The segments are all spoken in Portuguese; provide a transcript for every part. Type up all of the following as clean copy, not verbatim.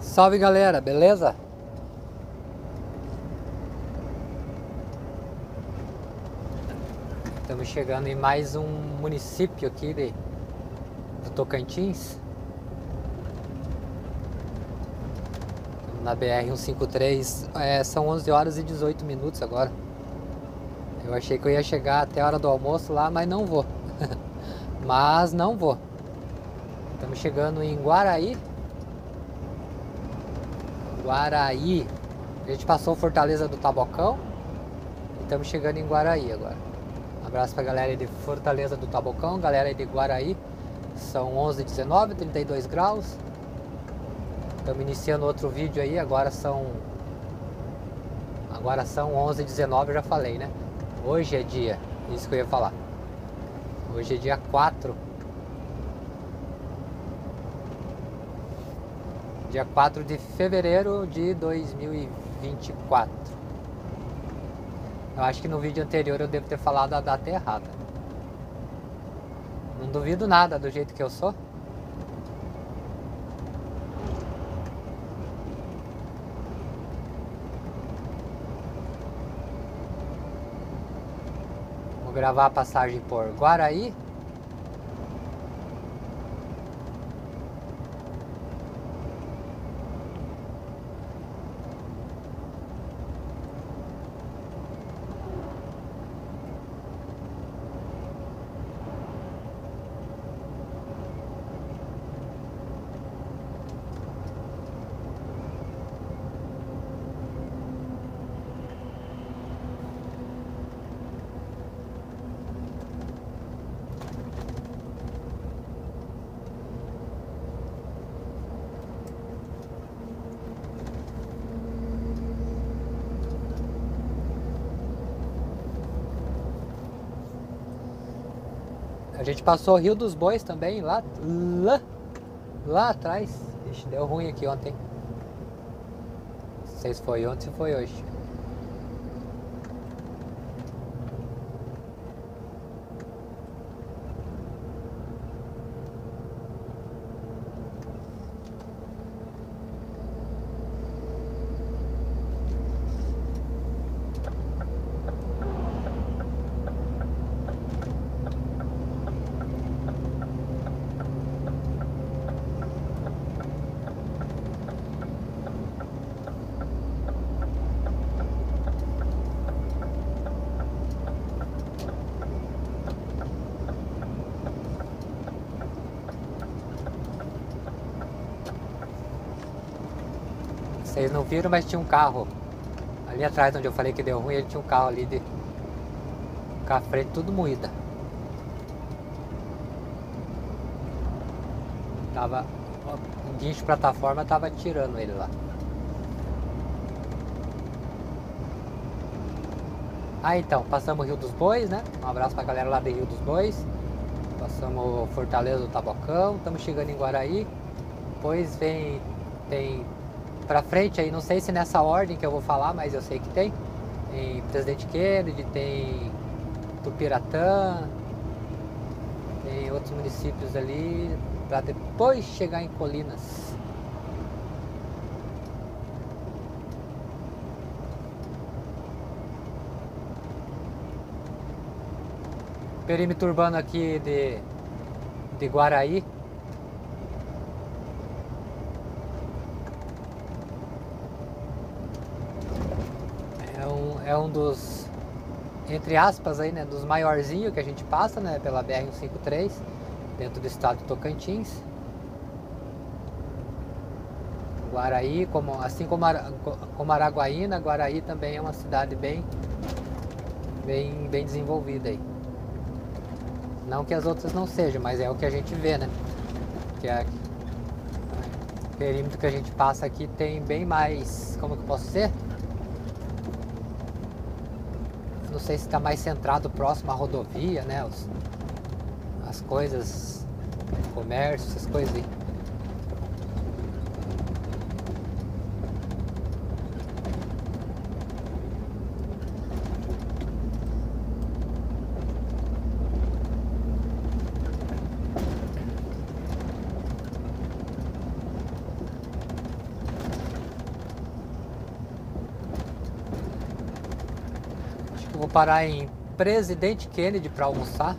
Salve galera, beleza? Estamos chegando em mais um município aqui do Tocantins. Estamos na BR-153, são 11 horas e 18 minutos agora. Eu achei que eu ia chegar até a hora do almoço lá, mas não vou. Mas não vou. Estamos chegando em Guaraí. A gente passou Fortaleza do Tabocão e estamos chegando em Guaraí agora. Um abraço pra galera aí de Fortaleza do Tabocão, galera aí de Guaraí. São 11h19, 32 graus. Estamos iniciando outro vídeo aí, agora são 11h19, eu já falei, né? Hoje é dia, isso que eu ia falar. Hoje é dia 4. Dia 4 de fevereiro de 2024. Eu acho que no vídeo anterior eu devo ter falado a data errada. Não duvido nada do jeito que eu sou. Vou gravar a passagem por Guaraí. A gente passou o Rio dos Bois também, lá atrás. Ixi, deu ruim aqui ontem. Não sei se foi ontem ou se foi hoje. Vocês não viram, mas tinha um carro ali atrás onde eu falei que deu ruim. Ele tinha um carro ali com a frente tudo moída. Tava um guincho de plataforma, tava tirando ele lá. Ah, então, passamos o Rio dos Bois, né? Um abraço pra galera lá de Rio dos Bois. Passamos Fortaleza do Tabocão, estamos chegando em Guaraí. Depois tem pra frente aí, não sei se nessa ordem que eu vou falar, mas eu sei que tem. Tem Presidente Kennedy, tem Tupiratã, tem outros municípios ali, pra depois chegar em Colinas. Perímetro urbano aqui de Guaraí. É um dos, entre aspas aí, né, dos maiorzinhos que a gente passa, né, pela BR-153, dentro do estado do Tocantins. Guaraí, assim como Araguaína, Guaraí também é uma cidade bem desenvolvida aí. Não que as outras não sejam, mas é o que a gente vê, né? Que o perímetro que a gente passa aqui tem bem mais, como que eu posso dizer? Não sei se está mais centrado próximo à rodovia, né? As coisas, comércio, essas coisas aí. Vou parar em Presidente Kennedy para almoçar.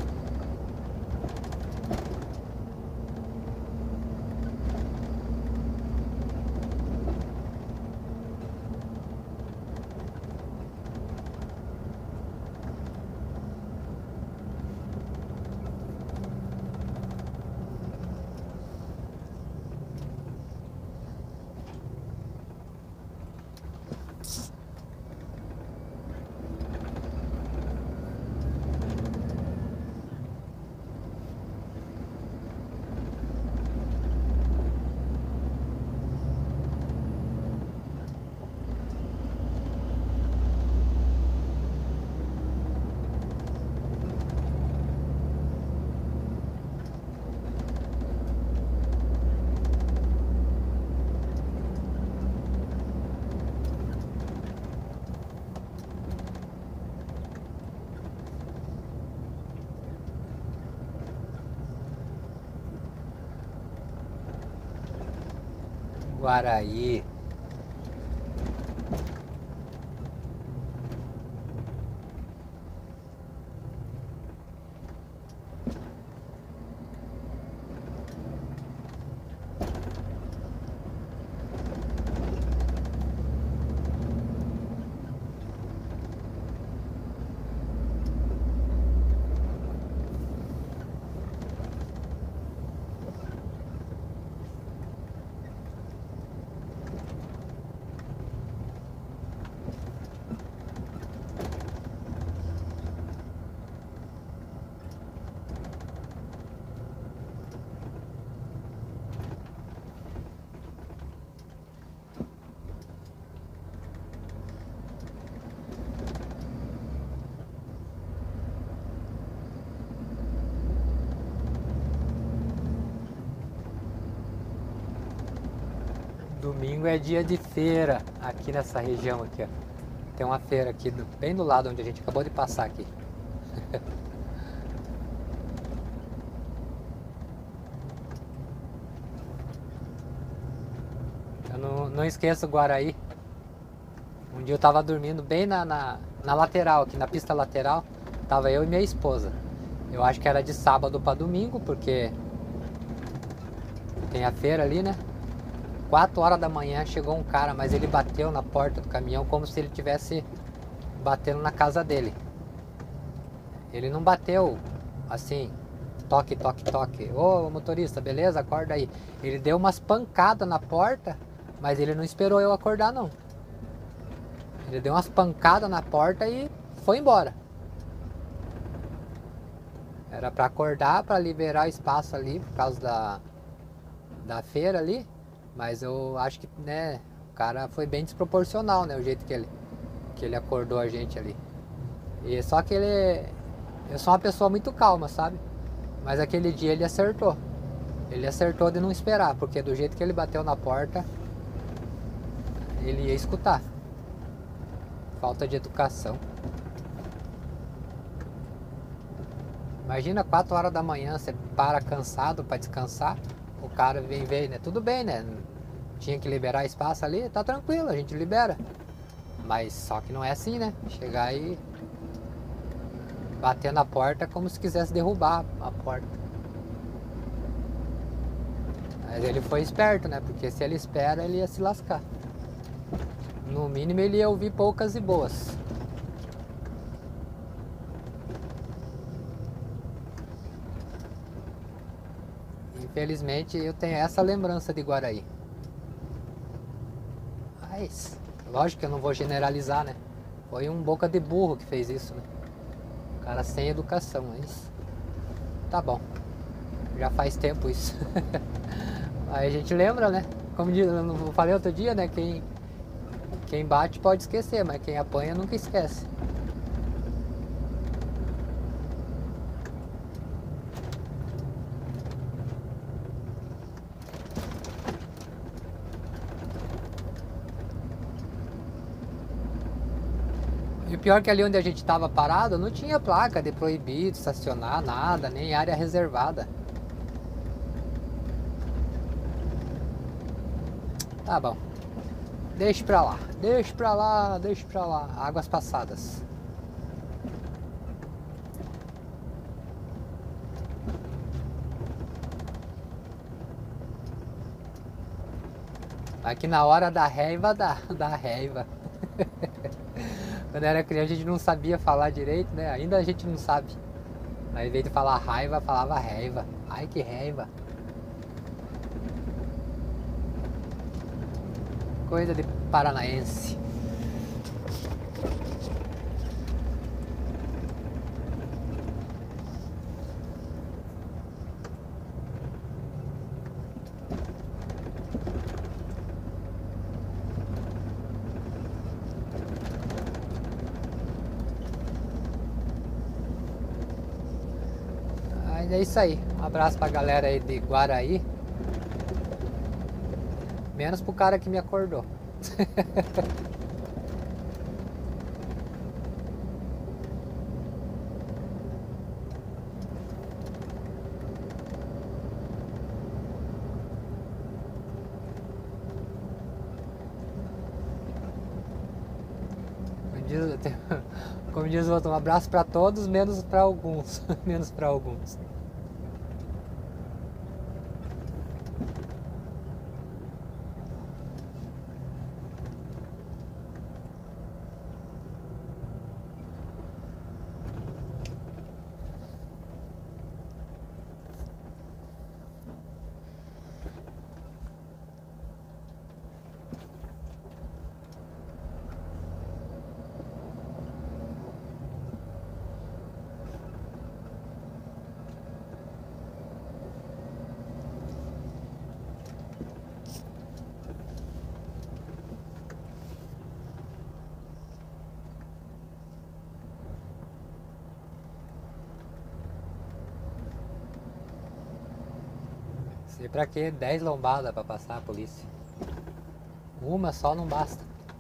Guaraí. Domingo é dia de feira aqui nessa região aqui, ó. Tem uma feira aqui bem do lado onde a gente acabou de passar aqui. Eu não esqueço o Guaraí. Um dia eu tava dormindo bem na lateral aqui, na pista lateral. Tava eu e minha esposa. Eu acho que era de sábado para domingo, porque tem a feira ali, né? 4 horas da manhã chegou um cara, mas ele bateu na porta do caminhão como se ele tivesse batendo na casa dele. Ele não bateu assim, toque, toque, toque. Ô motorista, beleza? Acorda aí. Ele deu umas pancadas na porta, mas ele não esperou eu acordar não. Ele deu umas pancadas na porta e foi embora. Era para acordar, para liberar espaço ali por causa da feira ali. Mas eu acho que, né, o cara foi bem desproporcional, né, o jeito que ele acordou a gente ali. E só que eu sou uma pessoa muito calma, sabe? Mas aquele dia ele acertou. Ele acertou de não esperar, porque do jeito que ele bateu na porta, ele ia escutar. Falta de educação. Imagina 4 horas da manhã, você para cansado para descansar. O cara vem, né? Tudo bem, né? Tinha que liberar espaço ali, tá tranquilo, a gente libera. Mas só que não é assim, né? Chegar e bater na porta como se quisesse derrubar a porta. Mas ele foi esperto, né? Porque se ele espera, ele ia se lascar. No mínimo ele ia ouvir poucas e boas. Infelizmente eu tenho essa lembrança de Guaraí. Mas, lógico que eu não vou generalizar, né? Foi um boca de burro que fez isso, né? O cara sem educação, mas tá bom. Já faz tempo isso. Aí a gente lembra, né? Como eu falei outro dia, né? Quem bate pode esquecer, mas quem apanha nunca esquece. E o pior é que ali onde a gente estava parado não tinha placa de proibido estacionar, nada, nem área reservada. Tá bom. Deixa pra lá, deixa pra lá, deixa pra lá. Águas passadas. Aqui na hora da raiva, dá raiva. Quando era criança a gente não sabia falar direito, né? Ainda a gente não sabe. Aí, em vez de falar raiva, falava raiva. Ai, que raiva. Coisa de paranaense. Mas é isso aí. Um abraço pra galera aí de Guaraí. Menos pro cara que me acordou. Como diz o outro, um abraço pra todos, menos pra alguns. Menos pra alguns. Sei pra quê? 10 lombadas pra passar a polícia. Uma só não basta.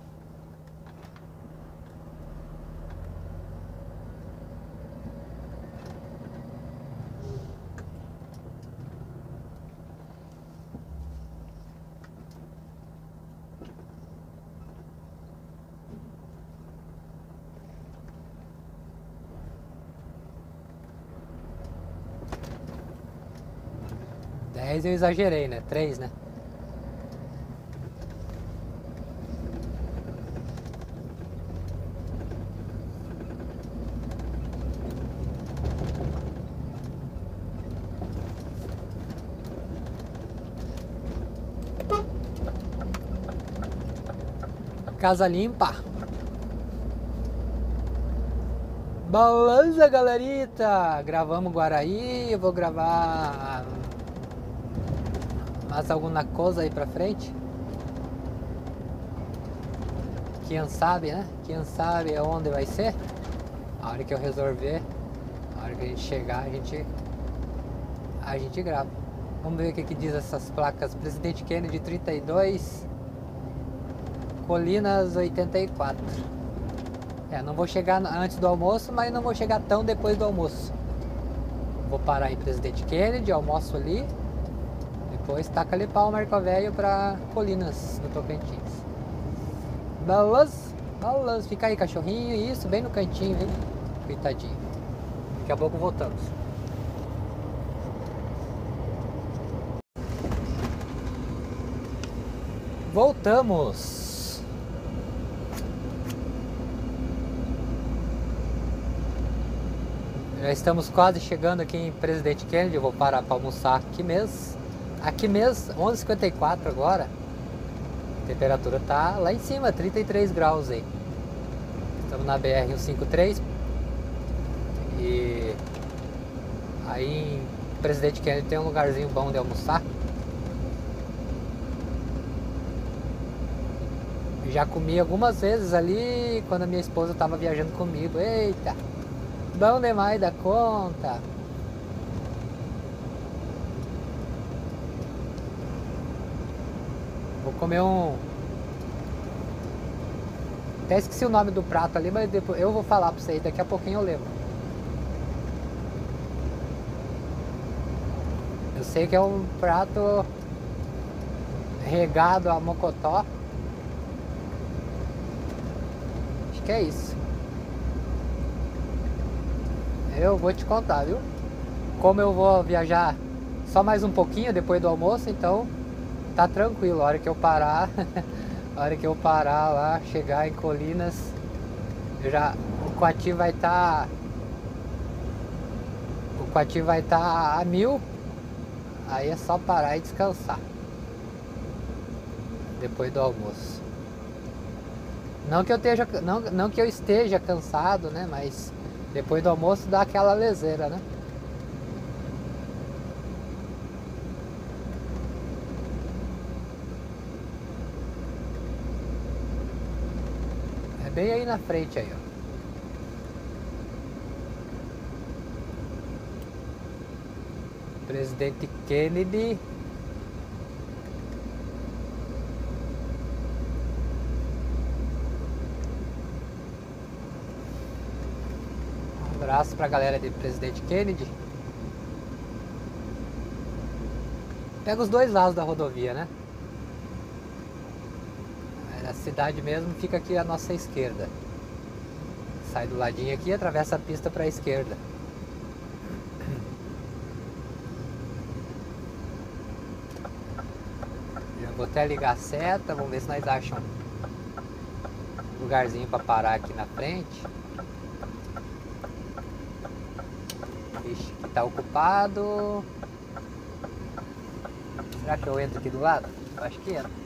Eu exagerei, né? 3, né? Casa limpa. Beleza, galerita? Gravamos Guaraí. Eu vou gravar mais alguma coisa aí pra frente. Quem sabe, né? Quem sabe onde vai ser. A hora que eu resolver, a hora que a gente chegar, a gente grava. Vamos ver o que diz essas placas. Presidente Kennedy 32, Colinas 84. Não vou chegar antes do almoço, mas não vou chegar tão depois do almoço. Vou parar em Presidente Kennedy, almoço ali. Depois taca ali pau Marco Velho pra Colinas, no Tocantins. Beleza? Beleza. Fica aí, cachorrinho. Isso, bem no cantinho, hein? Coitadinho. Daqui a pouco voltamos. Voltamos. Já estamos quase chegando aqui em Presidente Kennedy. Eu vou parar para almoçar aqui mesmo. Aqui mesmo, 11h54 agora. A temperatura tá lá em cima, 33 graus aí. Estamos na BR-153. E aí em Presidente Kennedy tem um lugarzinho bom de almoçar. Já comi algumas vezes ali quando a minha esposa estava viajando comigo. Eita, bom demais da conta. Vou comer até esqueci o nome do prato ali, mas depois eu vou falar pra vocês, daqui a pouquinho eu lembro. Eu sei que é um prato regado a mocotó. Acho que é isso. Eu vou te contar, viu? Como eu vou viajar só mais um pouquinho depois do almoço, então tá tranquilo. A hora que eu parar, a hora que eu parar lá, chegar em Colinas, o Coati vai estar a 1000. Aí é só parar e descansar depois do almoço. Não que eu esteja cansado, né? Mas depois do almoço dá aquela leseira, né? É bem aí na frente aí, ó. Presidente Kennedy. Um abraço pra galera de Presidente Kennedy. Pega os dois lados da rodovia, né? A cidade mesmo fica aqui à nossa esquerda. Sai do ladinho aqui e atravessa a pista para a esquerda. Já vou até ligar a seta, vamos ver se nós achamos um lugarzinho para parar aqui na frente. Ixi, aqui tá ocupado. Será que eu entro aqui do lado? Acho que entra.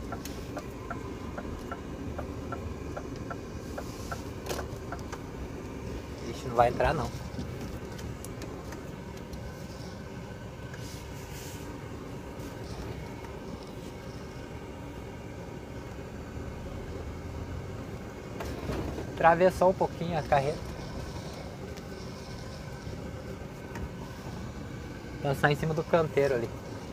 Ixi, não vai entrar não. Atravessou um pouquinho a carreta. Passar em cima do canteiro ali.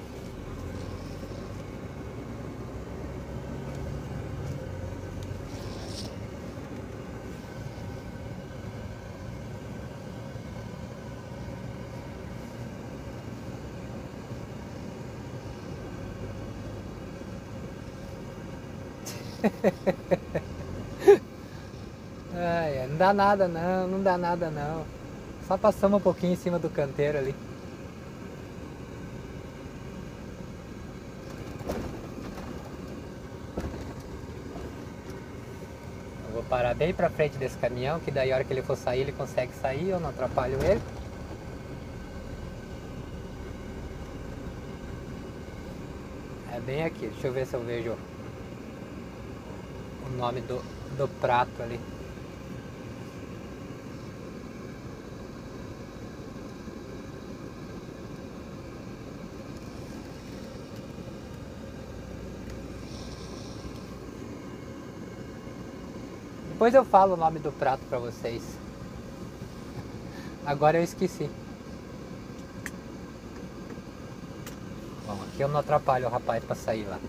Ai, não dá nada não, não dá nada não. Só passamos um pouquinho em cima do canteiro ali. Eu vou parar bem pra frente desse caminhão, que daí a hora que ele for sair, ele consegue sair, eu não atrapalho ele. É bem aqui, deixa eu ver se eu vejo o nome do prato ali. Depois eu falo o nome do prato pra vocês. Agora eu esqueci. Bom, aqui eu não atrapalho o rapaz pra sair lá.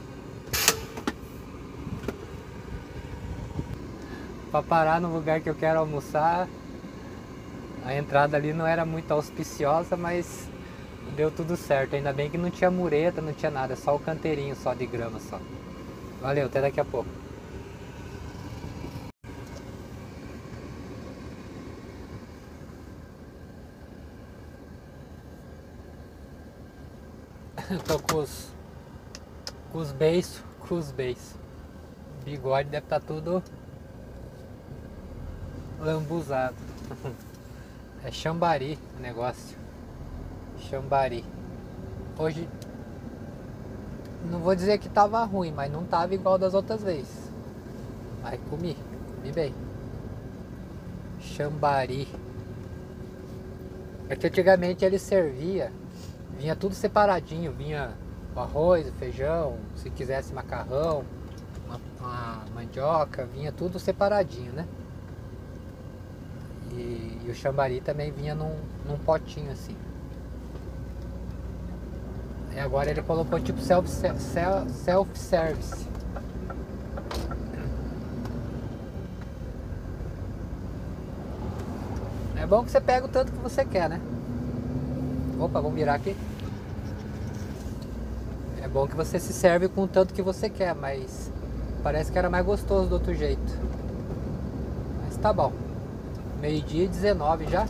Pra parar no lugar que eu quero almoçar. A entrada ali não era muito auspiciosa, mas deu tudo certo. Ainda bem que não tinha mureta, não tinha nada, só o canteirinho só de grama só. Valeu, até daqui a pouco. Tô com os beiços, bigode deve estar tudo lambuzado. É chambari o negócio. Chambari. Hoje não vou dizer que tava ruim, mas não tava igual das outras vezes. Aí comi bem. Chambari. É que antigamente ele servia, vinha tudo separadinho, vinha o arroz, o feijão, se quisesse macarrão, uma mandioca, vinha tudo separadinho, né? E o chambari também vinha num potinho assim. E agora ele colocou tipo self-service. É bom que você pega o tanto que você quer, né? Opa, vamos virar aqui. É bom que você se serve com o tanto que você quer, mas parece que era mais gostoso do outro jeito. Mas tá bom. 12h19 já.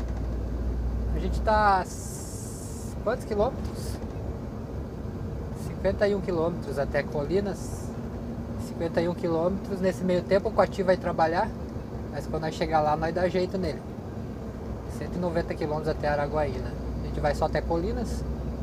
A gente tá... quantos quilômetros? 51 quilômetros até Colinas, 51 quilômetros. Nesse meio tempo o Coati vai trabalhar, mas quando nós chegar lá nós dá jeito nele. 190 quilômetros até Araguaína. A gente vai só até Colinas.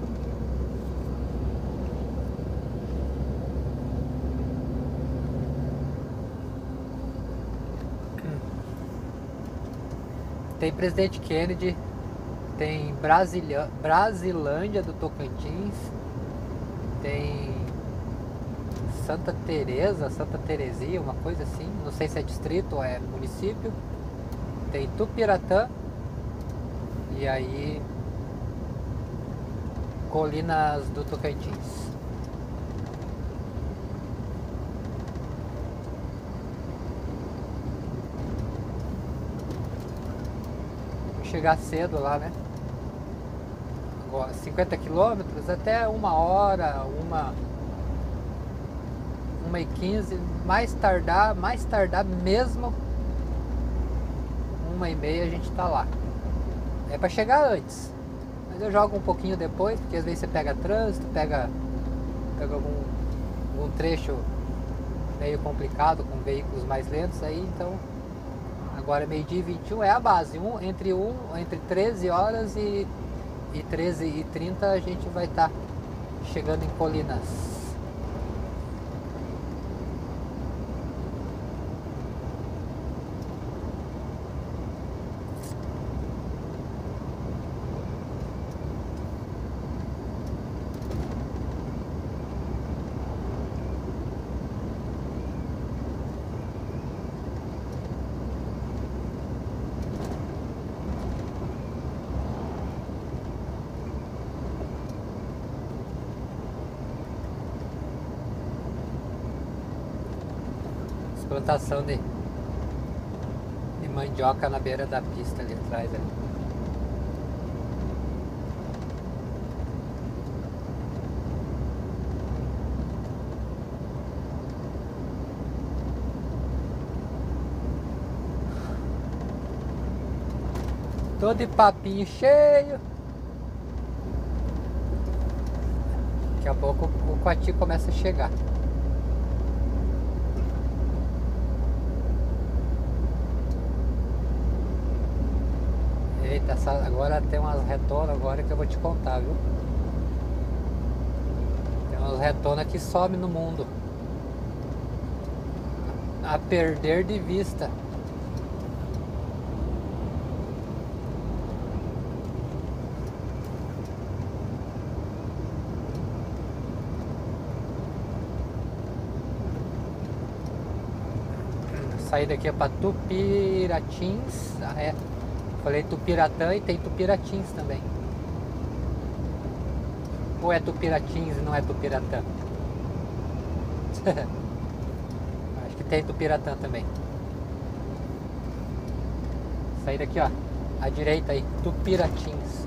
Tem Presidente Kennedy, tem Brasilândia do Tocantins, tem Santa Teresa, Santa Teresia, uma coisa assim, não sei se é distrito ou é município. Tem Tupiratã e aí Colinas do Tocantins. Chegar cedo lá, né? Agora, 50 quilômetros, até 1 hora, 1h15, mais tardar mesmo 1h30 a gente tá lá. É pra chegar antes, mas eu jogo um pouquinho depois, porque às vezes você pega trânsito, pega algum trecho meio complicado com veículos mais lentos aí, então agora meio-dia e 21 é a base. Entre 13 horas e 13h30 a gente vai estar chegando em Colinas. Plantação de mandioca na beira da pista ali atrás ali. Tô de papinho cheio. Daqui a pouco o Coati começa a chegar. Eita, agora tem umas retonas agora que eu vou te contar, viu? Tem umas retonas que somem no mundo. A perder de vista. Saída aqui é para Tupiratins. Falei Tupiratã e tem Tupiratins também. Ou é Tupiratins e não é Tupiratã? Acho que tem Tupiratã também. Saída aqui, ó. À direita aí, Tupiratins.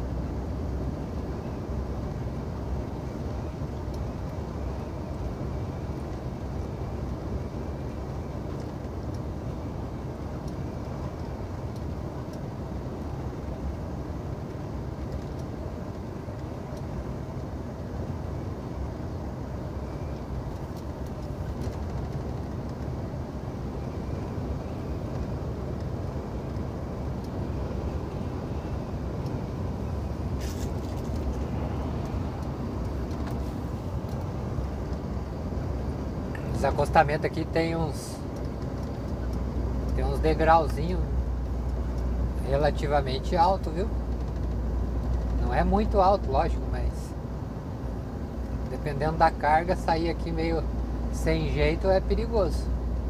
Esse acostamento aqui tem uns degrauzinhos relativamente alto, viu? Não é muito alto, lógico, mas dependendo da carga, sair aqui meio sem jeito é perigoso.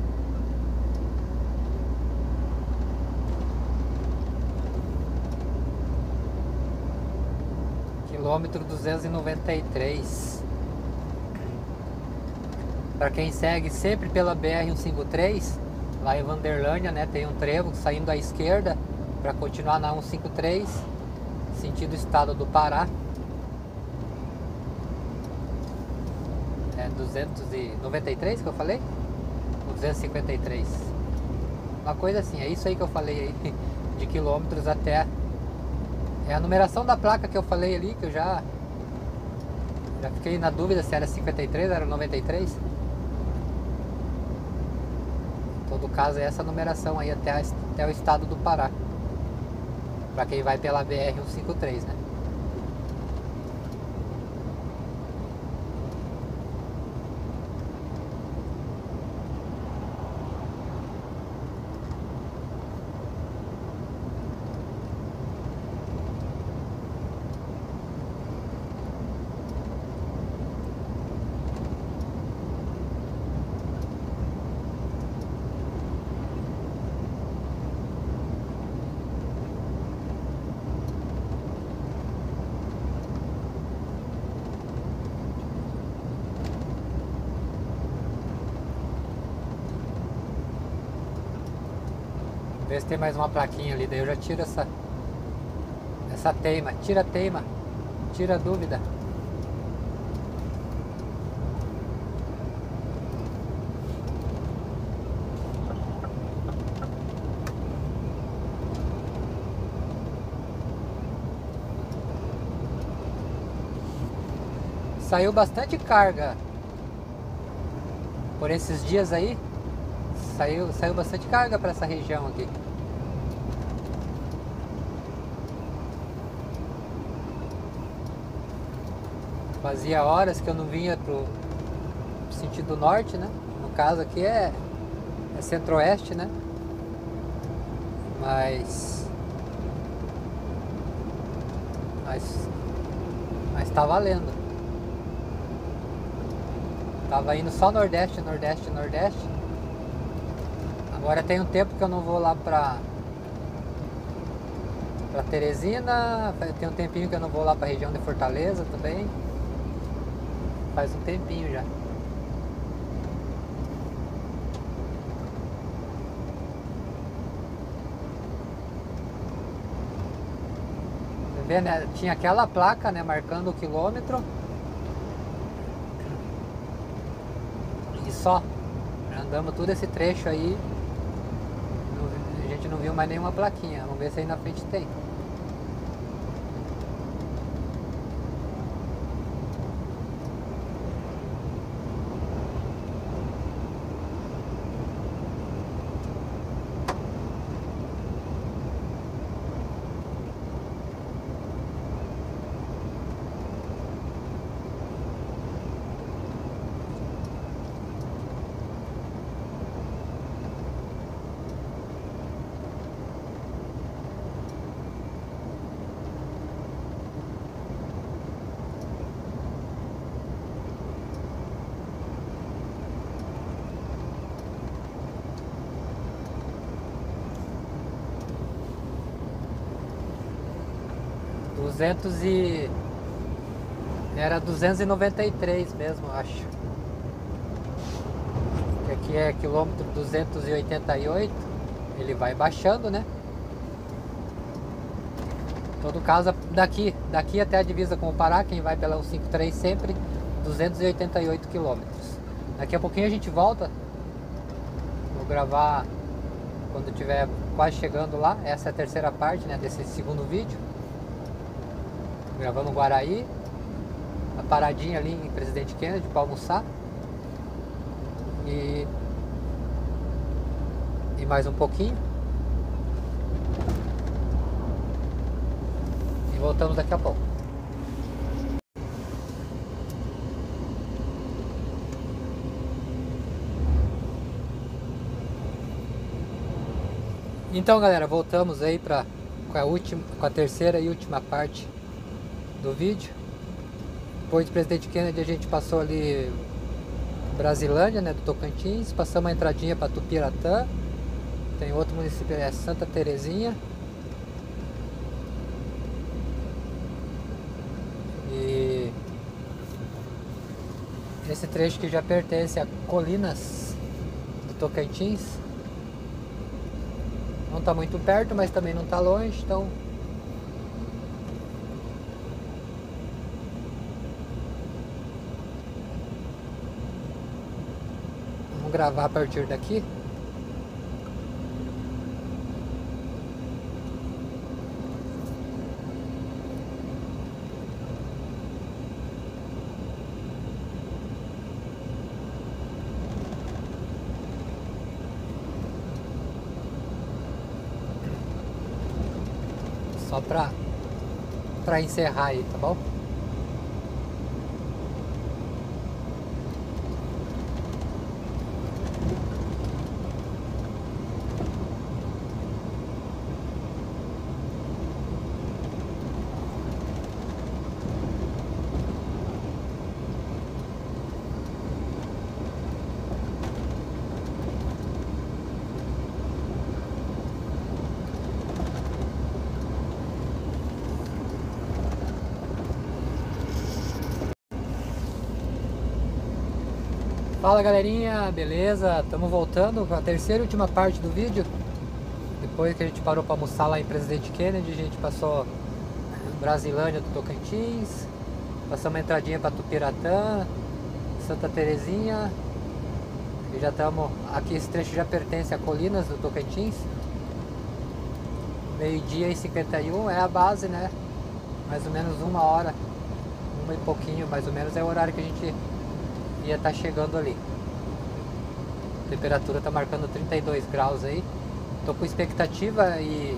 Quilômetro 293. Para quem segue sempre pela BR-153, lá em Vanderlânia, né, tem um trevo saindo à esquerda para continuar na 153, sentido estado do Pará. É 293 que eu falei? Ou 253? Uma coisa assim, é isso aí que eu falei aí, de quilômetros até... É a numeração da placa que eu falei ali, que eu já Já fiquei na dúvida se era 53 ou era 93. Em todo caso é essa numeração aí até o estado do Pará. Pra quem vai pela BR-153, né? Vê se tem mais uma plaquinha ali, daí eu já tiro essa teima. Tira a teima, tira a dúvida. Saiu bastante carga por esses dias aí. Saiu bastante carga para essa região aqui. Fazia horas que eu não vinha pro sentido norte, né? No caso aqui é centro-oeste, né? Mas tá valendo. Tava indo só nordeste, nordeste, nordeste. Agora tem um tempo que eu não vou lá pra Teresina. Tem um tempinho que eu não vou lá pra região de Fortaleza também. Faz um tempinho já. Você vê, né? Tinha aquela placa, né, marcando o quilômetro. E só. Andamos todo esse trecho aí. A gente não viu mais nenhuma plaquinha. Vamos ver se aí na frente tem. Era 293 mesmo, acho. Que aqui é quilômetro 288. Ele vai baixando, né? Em todo caso, daqui até a divisa com o Pará, quem vai pela 153 sempre, 288 quilômetros. Daqui a pouquinho a gente volta. Vou gravar quando estiver quase chegando lá. Essa é a terceira parte, né, desse segundo vídeo. Gravando Guaraí, a paradinha ali em Presidente Kennedy para almoçar e mais um pouquinho e voltamos daqui a pouco. Então, galera, voltamos aí com a terceira e última parte do vídeo. Depois do Presidente Kennedy a gente passou ali Brasilândia, né, do Tocantins, passamos a entradinha para Tupiratã, tem outro município, é Santa Terezinha, e esse trecho que já pertence a Colinas do Tocantins, não está muito perto, mas também não está longe, então vamos gravar a partir daqui. Só pra encerrar aí, tá bom? Fala galerinha, beleza? Estamos voltando com a terceira e última parte do vídeo. Depois que a gente parou para almoçar lá em Presidente Kennedy, a gente passou Brasilândia do Tocantins, passamos uma entradinha para Tupiratã, Santa Terezinha, e já estamos aqui. Esse trecho já pertence a Colinas do Tocantins. Meio-dia e 51 é a base, né? Mais ou menos 1 hora, uma e pouquinho mais ou menos é o horário que a gente ia estar chegando ali. A temperatura tá marcando 32 graus aí. Tô com expectativa e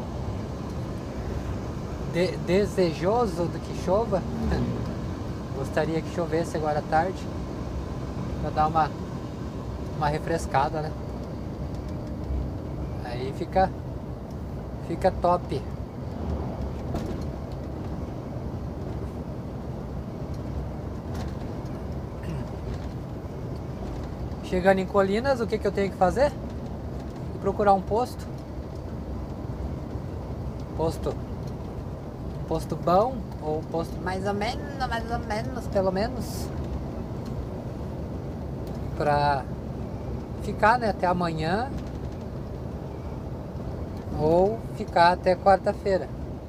desejoso de que chova. Gostaria que chovesse agora à tarde para dar uma refrescada, né? Aí fica top. Chegando em Colinas, o que eu tenho que fazer? Procurar um posto. Um posto bom, ou um posto mais ou menos, pelo menos. Pra ficar, né, até amanhã. Ou ficar até quarta-feira.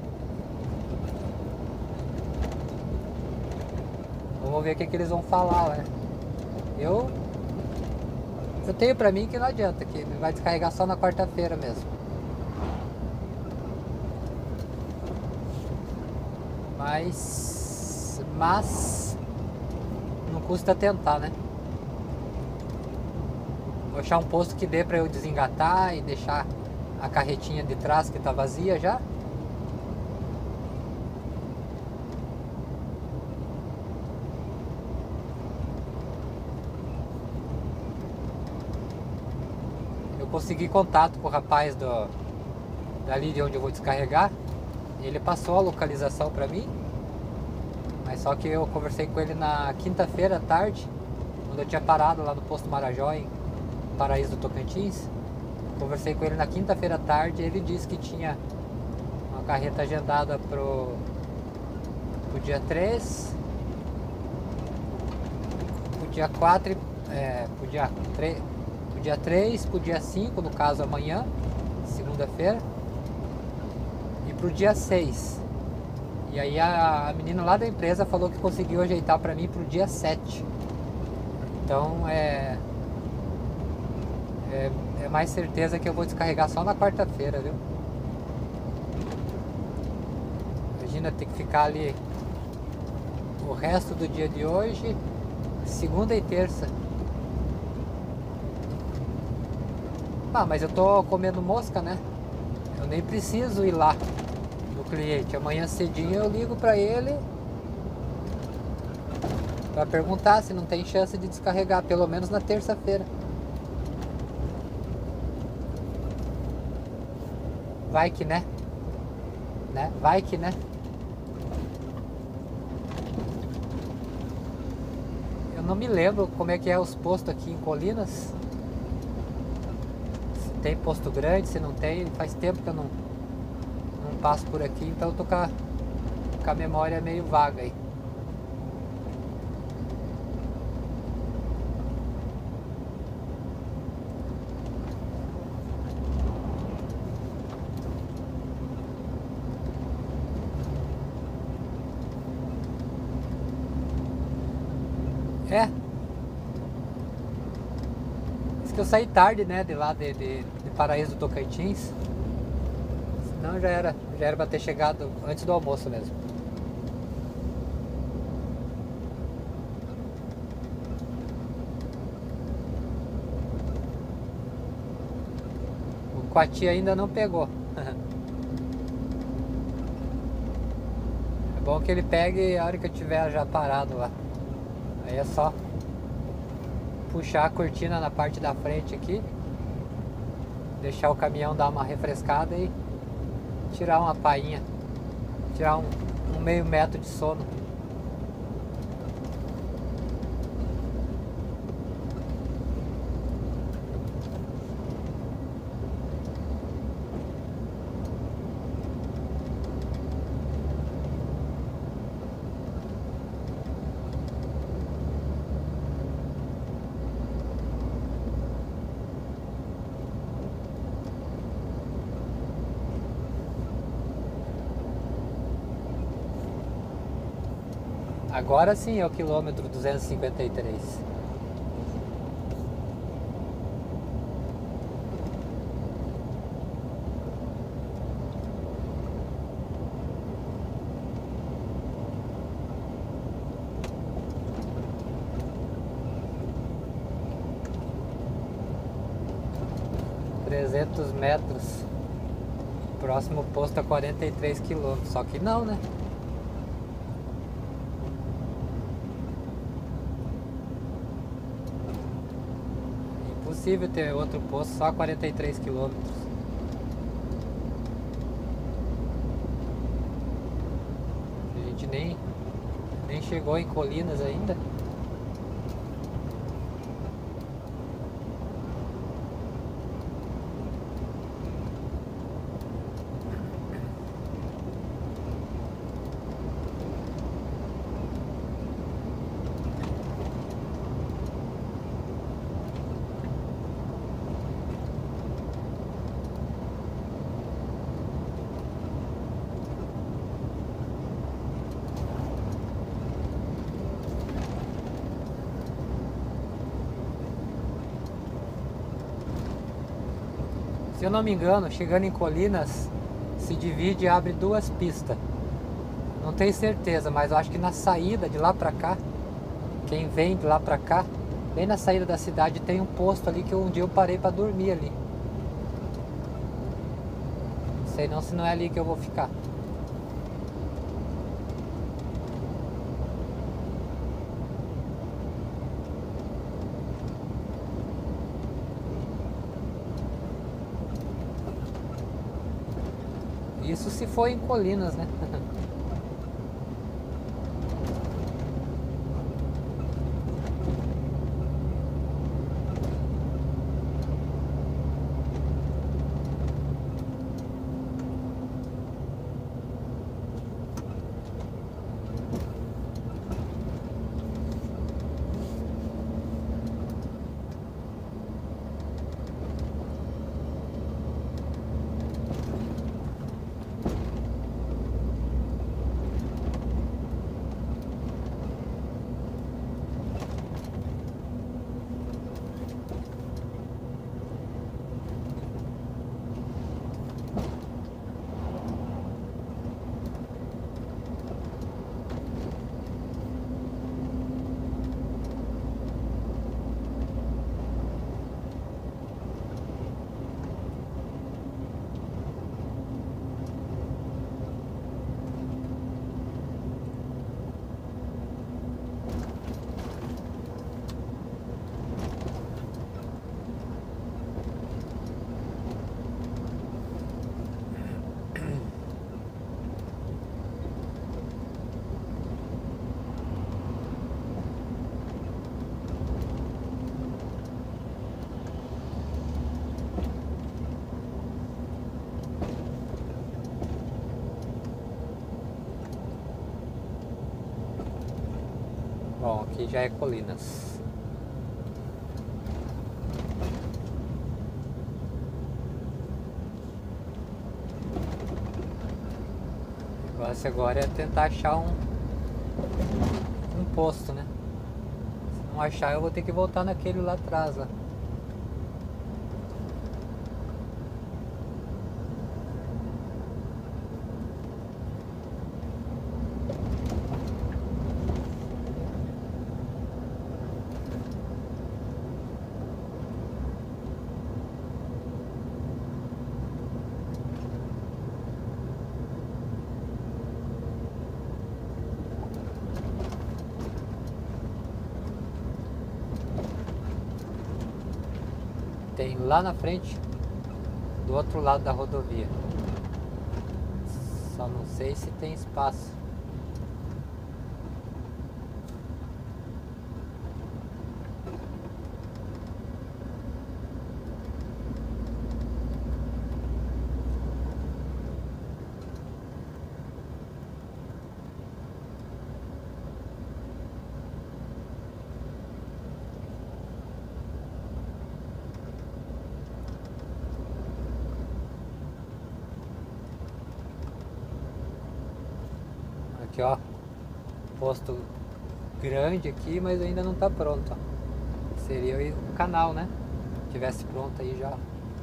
Vamos ver o que eles vão falar, né? Eu tenho pra mim que não adianta, que vai descarregar só na quarta-feira mesmo. Mas não custa tentar, né? Vou achar um posto que dê pra eu desengatar e deixar a carretinha de trás que tá vazia já. Consegui contato com o rapaz dali de onde eu vou descarregar. Ele passou a localização para mim, mas só que eu conversei com ele na quinta-feira à tarde, quando eu tinha parado lá no posto Marajó, em Paraíso do Tocantins. Conversei com ele na quinta-feira à tarde e ele disse que tinha uma carreta agendada pro dia 3, pro dia 4, pro dia 3, dia 3 pro dia 5, no caso amanhã, segunda-feira, e pro dia 6. E aí a menina lá da empresa falou que conseguiu ajeitar pra mim pro dia 7. Então é mais certeza que eu vou descarregar só na quarta-feira, viu? Imagina ter que ficar ali o resto do dia de hoje, segunda e terça. Ah, mas eu tô comendo mosca, né? Eu nem preciso ir lá no cliente. Amanhã cedinho eu ligo pra ele pra perguntar se não tem chance de descarregar, pelo menos na terça-feira. Vai que né? Vai que né? Eu não me lembro como é que é os postos aqui em Colinas. Tem posto grande, se não tem, faz tempo que eu não passo por aqui, então eu tô com a memória meio vaga aí. Diz que eu saí tarde, né, de lá de Paraíso do Tocantins. Senão já era pra ter chegado antes do almoço mesmo. O Coati ainda não pegou. Bom que ele pegue a hora que eu tiver já parado lá. Aí é só puxar a cortina na parte da frente aqui, deixar o caminhão dar uma refrescada e tirar uma painha, tirar um meio metro de sono. Agora sim é o quilômetro 253. metros. Próximo posto a 43 quilômetros. Só que não, né? Impossível ter outro posto só a 43 quilômetros. A gente nem chegou em Colinas ainda. Se eu não me engano, chegando em Colinas, se divide e abre duas pistas. Não tenho certeza, mas eu acho que na saída de lá pra cá, quem vem de lá pra cá, bem na saída da cidade tem um posto ali que um dia eu parei pra dormir ali. Não sei não se não é ali que eu vou ficar. Isso se for em Colinas, né? Bom, aqui já é Colinas. O negócio agora é tentar achar um posto, né? Se não achar, eu vou ter que voltar naquele lá atrás, lá. tem lá na frente, do outro lado da rodovia. Só não sei se tem espaço. Aqui, ó, posto grande aqui, mas ainda não tá pronto, ó. Seria o canal, né? Se tivesse pronto aí já.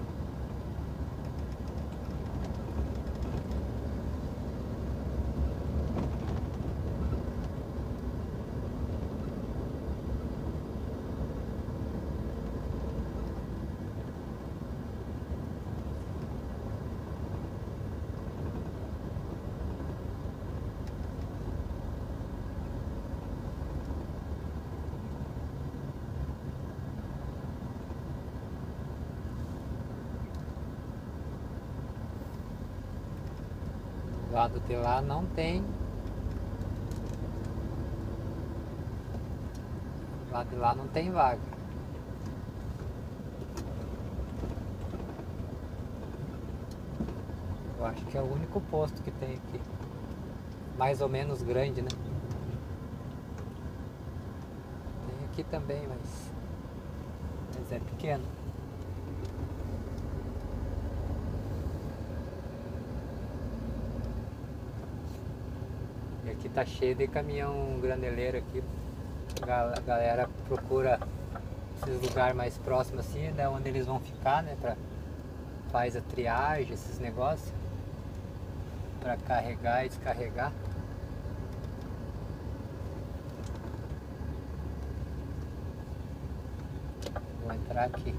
Do lado de lá não tem. Do lado de lá não tem vaga. Eu acho que é o único posto que tem aqui. Mais ou menos grande, né? Tem aqui também, mas é pequeno. E aqui tá cheio de caminhão graneleiro aqui. A galera procura esses lugares mais próximos assim, né, onde eles vão ficar, né? Faz a triagem, esses negócios. Pra carregar e descarregar. Vou entrar aqui.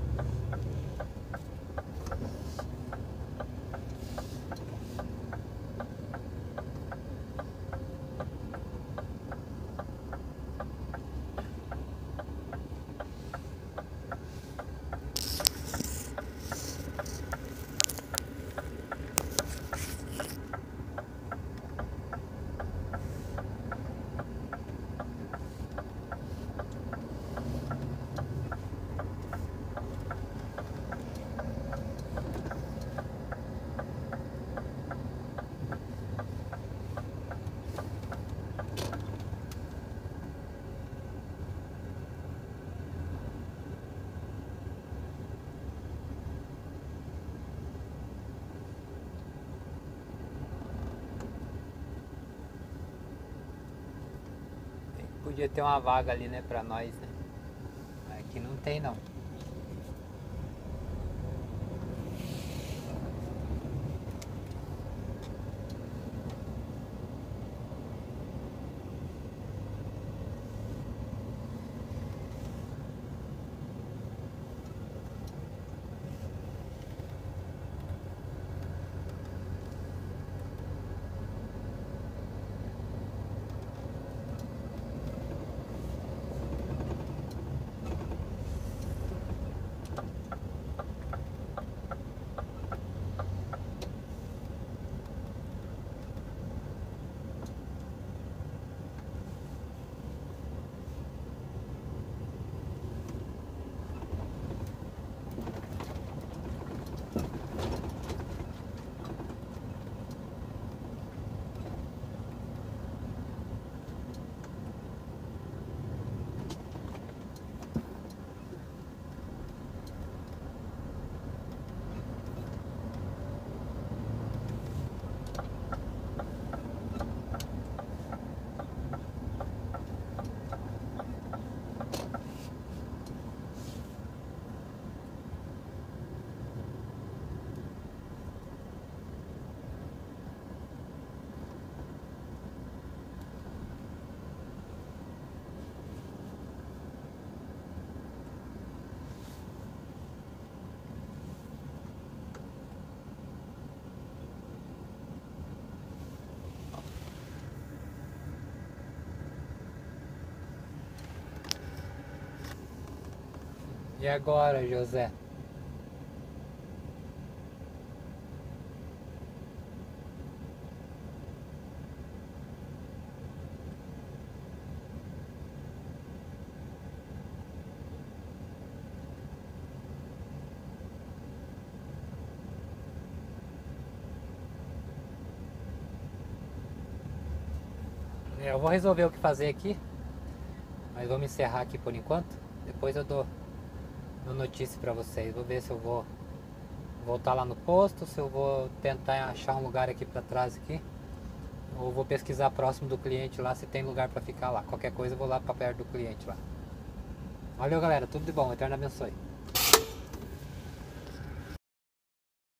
Podia ter uma vaga ali, né, pra nós, né? Aqui não tem não. E agora, José? Eu vou resolver o que fazer aqui, mas vamos encerrar aqui por enquanto. Depois eu dou notícia pra vocês. Vou ver se eu vou voltar lá no posto, se eu vou tentar achar um lugar aqui pra trás aqui, ou vou pesquisar próximo do cliente lá se tem lugar pra ficar lá. Qualquer coisa eu vou lá pra perto do cliente lá. Valeu, galera, tudo de bom, Eterno abençoe.